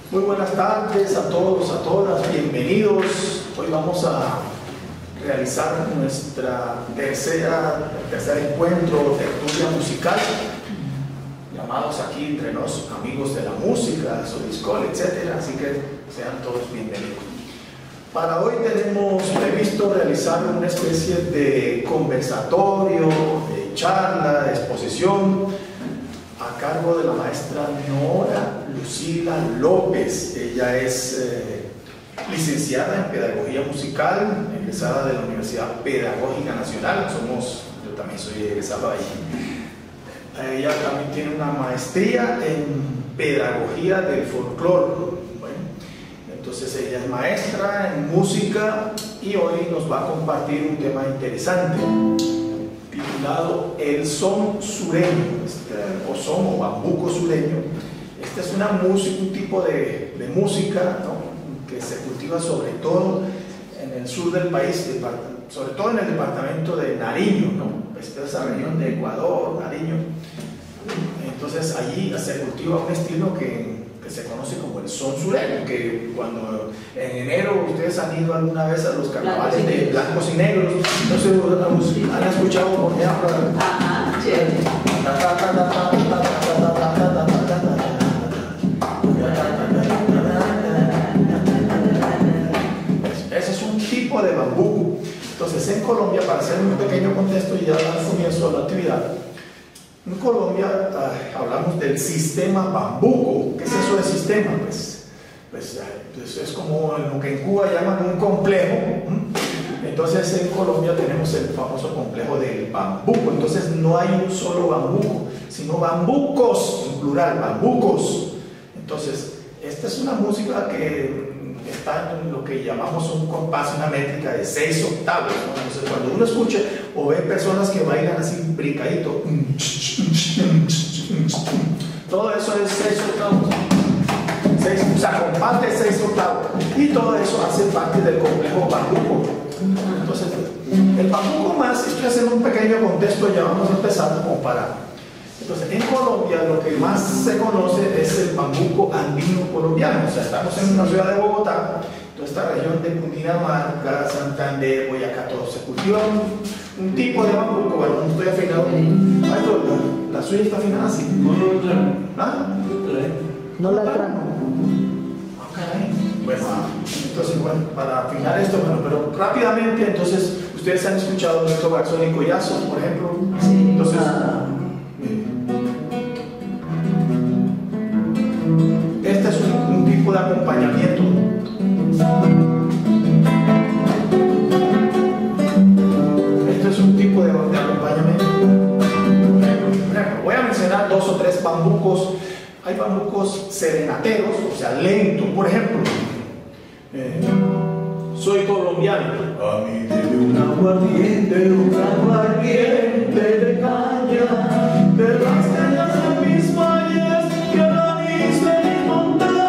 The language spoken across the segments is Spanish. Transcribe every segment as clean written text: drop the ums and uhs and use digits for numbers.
Muy buenas tardes a todos, a todas, bienvenidos. Hoy vamos a realizar nuestra tercer encuentro, tertulia musical, llamados aquí entre los amigos de la música, Soliscol, etc. Así que sean todos bienvenidos. Para hoy tenemos previsto realizar una especie de conversatorio, de charla, de exposición, a cargo de la maestra Nora Lucila López. Ella es licenciada en Pedagogía Musical, egresada de la Universidad Pedagógica Nacional. Yo también soy egresado ahí. Ella también tiene una maestría en Pedagogía del Folclore. Bueno, entonces ella es maestra en música y hoy nos va a compartir un tema interesante titulado El Son Sureño, o son o bambuco sureño. Este es un tipo de música, ¿no?, que se cultiva sobre todo en el sur del país, sobre todo en el departamento de Nariño, ¿no? Esta es la región de Ecuador, Nariño. Entonces allí se cultiva un estilo que se conoce como el son sureño, que cuando en enero ustedes han ido alguna vez a los carnavales de blancos y negros, no sé, han escuchado por ejemplo. Ajá, chévere. Ese es un tipo de bambuco. Entonces en Colombia, para hacer un pequeño contexto y ya dar comienzo a la actividad, en Colombia hablamos del sistema bambuco. ¿Qué es eso de sistema? Pues es como lo que en Cuba llaman un complejo. Entonces en Colombia tenemos el famoso complejo del bambuco. Entonces no hay un solo bambuco, sino bambucos, en plural, bambucos. Entonces esta es una música que está en lo que llamamos un compás, una métrica de 6 octavos, ¿no? Entonces cuando uno escucha o ve personas que bailan así brincadito, todo eso es 6 octavos, o sea, compás de 6 octavos, y todo eso hace parte del complejo bambuco. Entonces el bambuco más, estoy haciendo un pequeño contexto, ya vamos a empezar como para. Entonces, en Colombia lo que más se conoce es el bambuco andino colombiano. O sea, estamos en una ciudad de Bogotá, toda esta región de Cundinamarca, Santander, Boyacá, todo se cultiva un tipo de bambuco. Bueno, no estoy afinado. La suya está afinada así. No la trajo. Bueno, entonces, bueno, para afinar esto, bueno, pero rápidamente, entonces, ustedes han escuchado nuestro Garzón y Collazos, por ejemplo. Sí. Entonces, este es un tipo de acompañamiento. Este es un tipo de acompañamiento. Voy a mencionar 2 o 3 bambucos. Hay bambucos serenateros, o sea, lentos. Por ejemplo, soy colombiano. A mí debe un aguardiente de caña, de las cañas de mis valles que anís de mis montañas.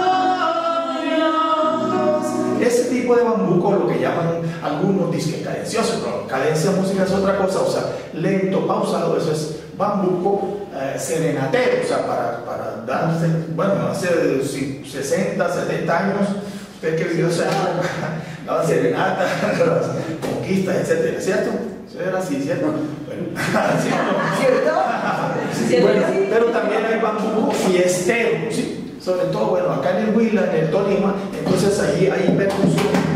Ese tipo de bambuco, lo que llaman algunos disque cadencioso, pero cadencia música es otra cosa, o sea, lento, pausado, eso es bambuco serenatero, o sea, para darse, bueno, hace 60, 70 años, usted que vivió esa época, la serenata, las conquistas, etcétera, ¿cierto? Eso era así, ¿cierto? Bueno, ¿cierto? Bueno, pero también hay bambuco fiestero, ¿sí? Sobre todo, bueno, acá en el Huila, en el Tolima, entonces allí hay percusión.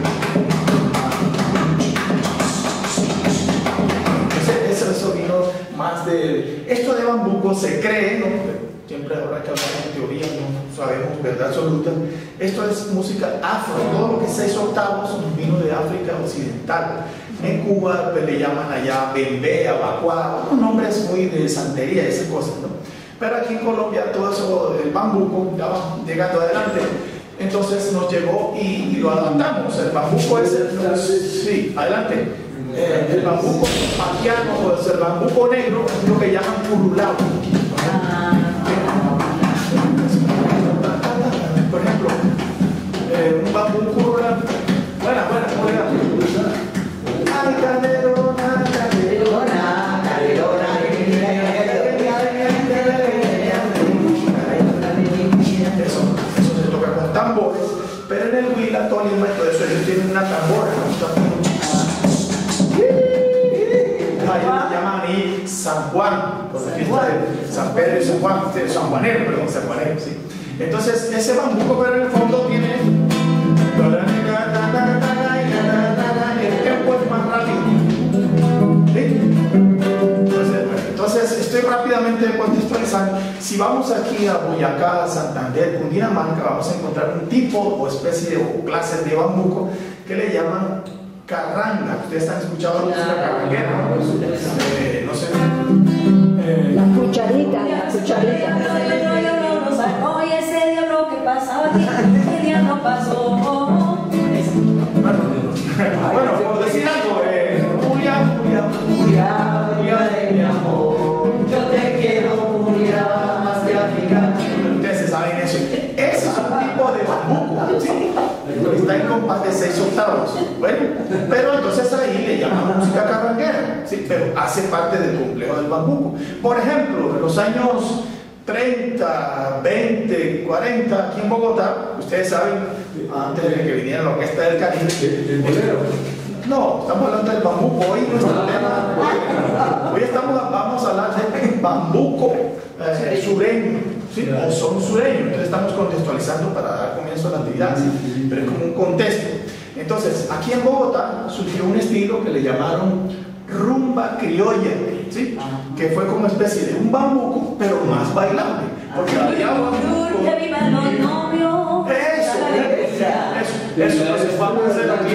Eso vino más de. Esto de bambuco se cree, ¿no? Siempre habrá que hablar en teoría, no sabemos verdad absoluta. Esto es música afro, todo lo que es 6 octavos vino de África Occidental. En Cuba pues, le llaman allá bembé, abacuá, unos nombres muy de santería, esas cosas, ¿no? Pero aquí en Colombia todo eso, el bambuco, ya va llegando adelante. Entonces nos llegó y lo adaptamos. El bambuco es sí, adelante. El bambuco paquiano o el bambuco negro es lo que llaman curulao. Por ejemplo, un bambuco curulao. Buena, ay, calerona, calerona, calerona. Eso se toca con tambo. Pero en el Huila, Tolima y todo eso, ellos tienen una tambora, ¿no? Ahí le llaman ahí San Juan, por la fiesta de San Pedro y San Juan, San Juanero, perdón, San Juanero, sí. Entonces, ese bambuco, pero en el fondo tiene. El tempo es más rápido. ¿Sí? Entonces, estoy rápidamente contextualizando. Si vamos aquí a Boyacá, Santander, Cundinamarca, vamos a encontrar un tipo o especie o clase de bambuco que le llaman carranga. Ustedes han escuchado la música carranguera, ¿no? No sé. La cucharita, la cucharita. Oye, ese diablo que pasaba aquí, el diablo pasó. Bueno, por decir algo, Julia, mi amor, yo te quiero, Julia, más que amiga. Ustedes saben eso. Ese es un tipo de bambuco, ¿sí? Está en compás de 6 octavos. Bueno, pero entonces ahí le llaman música carranguera, ¿sí? Pero hace parte del complejo del bambuco. Por ejemplo, en los años 30, 20, 40, aquí en Bogotá, ustedes saben, antes de que viniera la Orquesta del Caribe, ¿El bolero? no, estamos hablando del bambuco. Hoy nuestro tema, hoy vamos a hablar de bambuco sureño, ¿sí? O son sureños. Entonces estamos contextualizando para dar comienzo a la actividad, ¿sí? Pero es como un contexto. Entonces, aquí en Bogotá surgió un estilo que le llamaron rumba criolla, ¿sí? Que fue como una especie de un bambuco, pero más bailable. Porque había bambuco. Que vivan los novios. Eso, vamos a hacer aquí.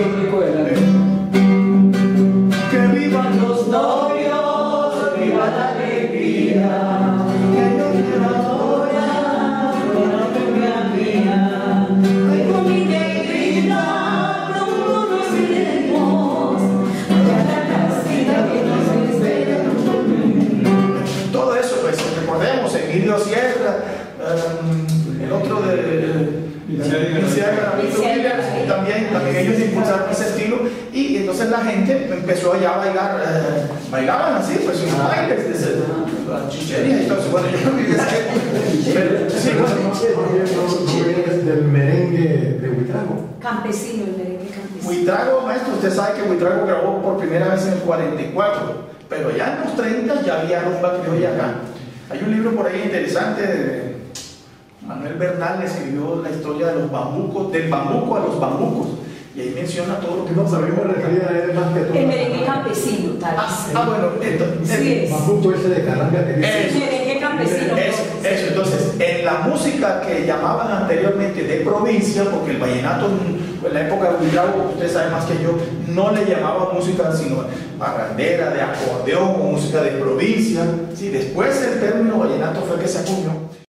Que vivan los novios, viva la alegría. Que yo quiero adorar, con la mía. Ay, con mi negrita, pronto nos iremos. Allá en la casita que nos espera. Todo eso, pues recordemos, Emilio Sierra, el otro de también ellos impulsaron ese estilo y entonces la gente empezó allá a bailar, bailaban así, pues sus bailes, las chicherías y todo eso. Bueno, yo no diría pero sí, Es del merengue de Huitrago. Campesino, el merengue campesino. Huitrago, maestro, usted sabe que Huitrago grabó por primera vez en el 44, pero ya en los 30 ya había rumba criolla acá. Hay un libro por ahí interesante de Manuel Bernal, escribió la historia de los bambucos, del bambuco a los bambucos, y ahí menciona todo lo que No, sabemos referir a él más que todo. El merengue campesino, tal vez. bueno, entonces, Sí, El bambuco ese de caranga que dice. El merengue campesino. eso, entonces, en la música que llamaban anteriormente de provincia, porque el vallenato en la época de Huitrago, usted sabe más que yo, no le llamaba música sino parrandera, de acordeón o música de provincia, ¿sí? Después el término vallenato fue el que se acuñó.